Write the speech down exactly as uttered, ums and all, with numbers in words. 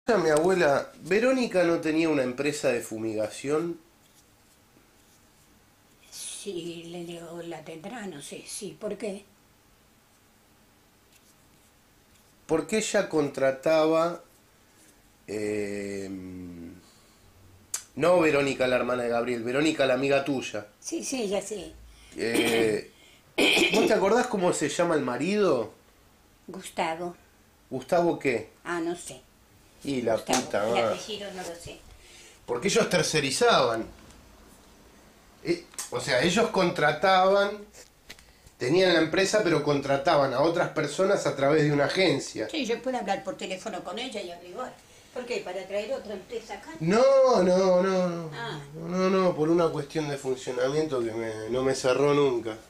Mi abuela, ¿Verónica no tenía una empresa de fumigación? Sí, le digo, la tendrá, no sé, sí, ¿por qué? Porque ella contrataba, eh, no Verónica la hermana de Gabriel, Verónica la amiga tuya. Sí, sí, ya sé. Eh, ¿Vos te acordás cómo se llama el marido? Gustavo. ¿Gustavo qué? Ah, no sé. Y la Gustavo, puta el madre. apellido no lo sé. Porque ellos tercerizaban. Eh, o sea, ellos contrataban, tenían la empresa, pero contrataban a otras personas a través de una agencia. Sí, yo puedo hablar por teléfono con ella y averiguar. ¿Por qué? ¿Para traer otra empresa acá? No, no, no, no. Ah. No, no, por una cuestión de funcionamiento que me- no me cerró nunca.